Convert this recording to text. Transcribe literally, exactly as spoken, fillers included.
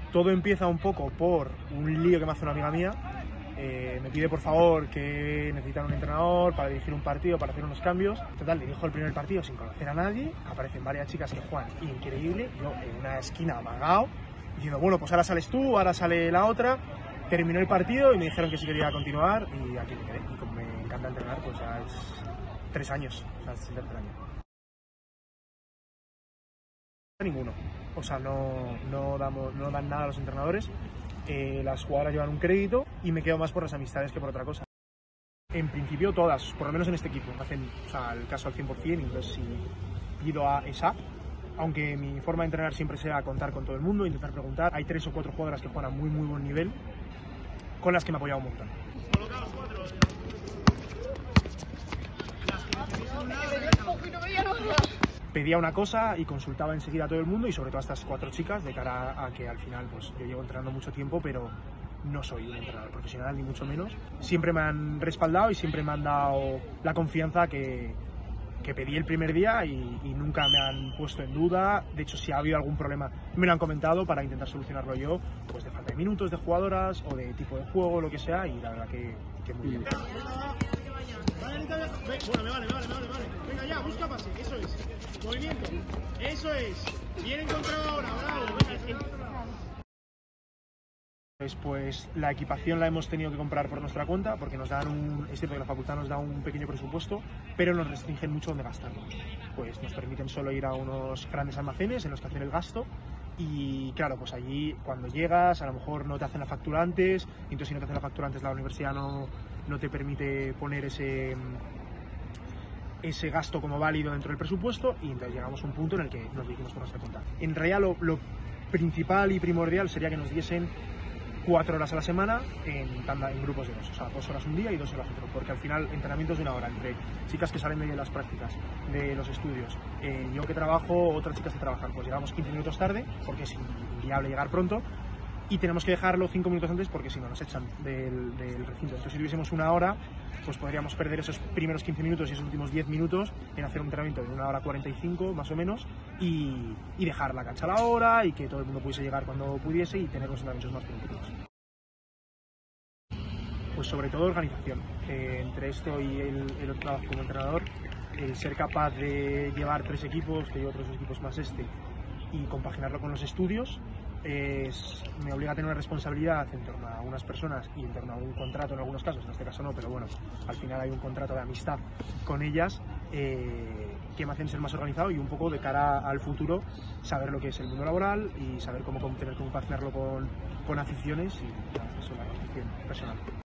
Todo empieza un poco por un lío que me hace una amiga mía. Eh, me pide por favor que necesitan un entrenador para dirigir un partido, para hacer unos cambios. Total, dirijo el primer partido sin conocer a nadie. Aparecen varias chicas que juegan increíble. Yo en una esquina amagado, diciendo, bueno, pues ahora sales tú, ahora sale la otra. Terminó el partido y me dijeron que sí quería continuar y aquí me quedé. Y como me encanta entrenar, pues ya es tres años, o sea, es el tercer año. Ninguno, o sea, no, no, damos, no dan nada a los entrenadores. Eh, las jugadoras llevan un crédito y me quedo más por las amistades que por otra cosa. En principio todas, por lo menos en este equipo, hacen, o sea, el caso al cien por cien, entonces si pido a esa, aunque mi forma de entrenar siempre sea contar con todo el mundo, intentar preguntar, hay tres o cuatro jugadoras que juegan a muy muy buen nivel, con las que me he apoyado un montón. Pedía una cosa y consultaba enseguida a todo el mundo y sobre todo a estas cuatro chicas de cara a que al final pues yo llevo entrenando mucho tiempo, pero no soy un entrenador profesional ni mucho menos. Siempre me han respaldado y siempre me han dado la confianza que, que pedí el primer día y, y nunca me han puesto en duda. De hecho, si ha habido algún problema me lo han comentado para intentar solucionarlo yo, pues de falta de minutos de jugadoras o de tipo de juego, lo que sea, y la verdad que, que muy bien. Bueno, me vale, me vale, me vale, vale. Venga ya, busca pase, eso es. Movimiento, eso es. Bien encontrado ahora, bravo. Venga, Pues, pues la equipación la hemos tenido que comprar por nuestra cuenta porque nos dan un, es cierto que la facultad nos da un pequeño presupuesto, pero nos restringen mucho donde gastarlo. Pues nos permiten solo ir a unos grandes almacenes en los que hacer el gasto. Y claro, pues allí cuando llegas a lo mejor no te hacen la factura antes, y entonces si no te hacen la factura antes la universidad no, no te permite poner ese, ese gasto como válido dentro del presupuesto y entonces llegamos a un punto en el que nos dirigimos por nuestra cuenta. En realidad lo, lo principal y primordial sería que nos diesen cuatro horas a la semana en, tanda, en grupos de dos, o sea, dos horas un día y dos horas otro, porque al final entrenamientos de una hora entre chicas que salen de las prácticas, de los estudios, eh, yo que trabajo, otras chicas que trabajan, pues llegamos quince minutos tarde, porque es inviable llegar pronto, y tenemos que dejarlo cinco minutos antes porque si no nos echan del, del recinto. Entonces si tuviésemos una hora, pues podríamos perder esos primeros quince minutos y esos últimos diez minutos en hacer un entrenamiento de una hora cuarenta y cinco más o menos y, y dejar la cancha a la hora y que todo el mundo pudiese llegar cuando pudiese y tener los entrenamientos más productivos. Pues sobre todo organización. Eh, entre esto y el, el otro trabajo como entrenador, el ser capaz de llevar tres equipos, que yo otros equipos más este, y compaginarlo con los estudios, es, me obliga a tener una responsabilidad en torno a unas personas y en torno a un contrato en algunos casos, en este caso no, pero bueno, al final hay un contrato de amistad con ellas eh, que me hacen ser más organizado y un poco de cara al futuro saber lo que es el mundo laboral y saber cómo tener que compaginarlo con, con aficiones y eso es la organización personal.